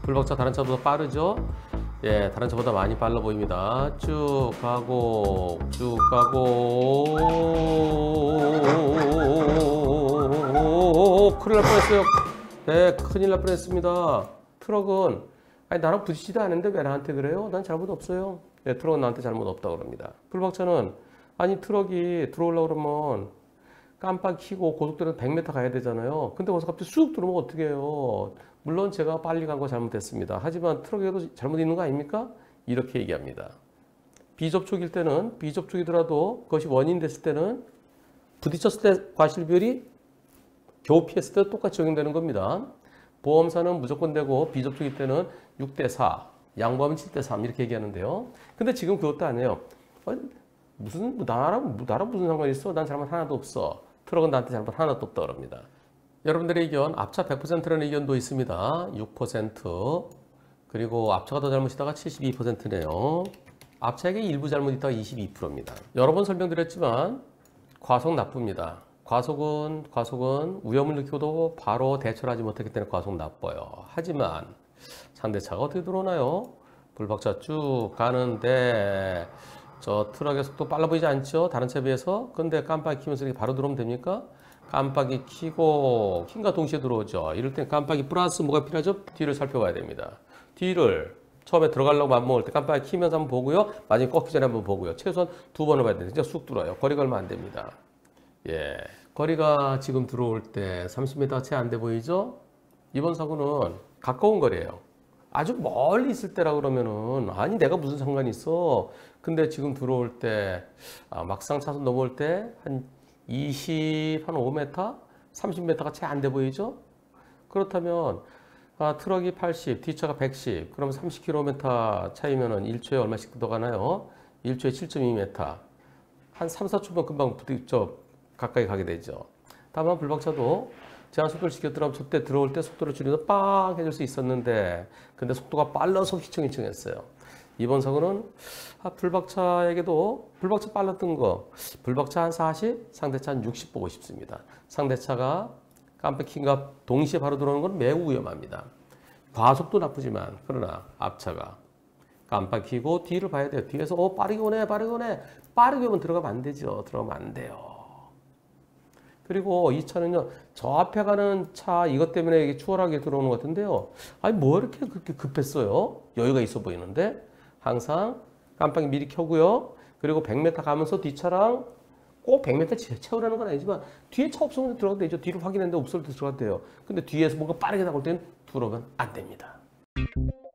불박차 다른 차보다 빠르죠? 예, 다른 차보다 많이 빨라 보입니다. 쭉 가고 쭉 가고 큰일 날 뻔했어요. 네, 큰일 날 뻔했습니다. 트럭은 아니 나랑 부딪히지도 않은데 왜 나한테 그래요? 난 잘못 없어요. 네, 트럭은 나한테 잘못 없다고 그럽니다. 불박차는 아니 트럭이 들어오려고 그러면 깜빡 켜고 고속도로는 100m 가야 되잖아요. 근데 거기서 갑자기 쑥 들어오면 어떻게 해요? 물론 제가 빨리 간 거 잘못했습니다. 하지만 트럭에도 잘못 있는 거 아닙니까? 이렇게 얘기합니다. 비접촉일 때는, 비접촉이더라도 그것이 원인 됐을 때는 부딪혔을 때 과실비율이 겨우 피했을 때 똑같이 적용되는 겁니다. 보험사는 무조건 되고 비접촉일 때는 6대4, 양보하면 7대3 이렇게 얘기하는데요. 근데 지금 그것도 안 해요. 무슨 나랑 무슨 상관이 있어? 난 잘못 하나도 없어. 트럭은 나한테 잘못 하나도 없다 그럽니다. 여러분들의 의견, 앞차 100%라는 의견도 있습니다. 6%. 그리고 앞차가 더 잘못이다가 72%네요. 앞차에게 일부 잘못 있다가 22%입니다. 여러 번 설명드렸지만 과속 나쁩니다. 과속은 위험을 느끼고도 바로 대처를 하지 못했기 때문에 과속 나빠요. 하지만 상대차가 어떻게 들어오나요? 불박차 쭉 가는데 저 트럭의 속도 빨라 보이지 않죠? 다른 차에 비해서. 근데 깜빡이 켜면서 이렇게 바로 들어오면 됩니까? 깜빡이 켜고 킨과 동시에 들어오죠. 이럴 땐 깜빡이 플러스 뭐가 필요하죠? 뒤를 살펴봐야 됩니다. 뒤를 처음에 들어가려고 맘먹을 때 깜빡이 켜면서 한번 보고요. 마지막에 꺾기 전에 한번 보고요. 최소한 2번을 봐야 되는데 진짜 쑥 들어요. 거리가 얼마 안 됩니다. 예, 거리가 지금 들어올 때 30m 채 안 돼 보이죠? 이번 사고는 가까운 거리예요. 아주 멀리 있을 때라 그러면은 아니 내가 무슨 상관이 있어. 근데 지금 들어올 때 막상 차선 넘어올 때 한 20, 한 5m, 30m가 채 안 돼 보이죠? 그렇다면 트럭이 80, 뒷차가 110, 그럼 30km 차이면은 1초에 얼마씩 들어가나요? 1초에 7.2m. 한 3, 4초면 금방 가까이 가게 되죠. 다만 불박차도 제한 속도를 지켰더라면 저때 들어올 때 속도를 줄여서 빵 해줄 수 있었는데 근데 속도가 빨라서 휘청휘청했어요. 이번 사고는 불박차에게도 불박차 빨랐던 거 불박차 한 40, 상대차 한 60 보고 싶습니다. 상대차가 깜빡이가 동시에 바로 들어오는 건 매우 위험합니다. 과속도 나쁘지만 그러나 앞차가 깜빡이 켜고 뒤를 봐야 돼요. 뒤에서 빠르게 오네 빠르게 오네 빠르게 오면 들어가면 안 되죠. 들어가면 안 돼요. 그리고 이 차는요, 저 앞에 가는 차 이것 때문에 이게 추월하게 들어오는 것 같은데요. 아니 뭐 이렇게 그렇게 급했어요? 여유가 있어 보이는데 항상 깜빡이 미리 켜고요. 그리고 100m 가면서 뒷차랑 꼭 100m 채우라는 건 아니지만 뒤에 차 없으면 들어가도 되죠. 뒤를 확인했는데 없을 때 들어가도 돼요. 근데 뒤에서 뭔가 빠르게 나올 때는 들어오면 안 됩니다.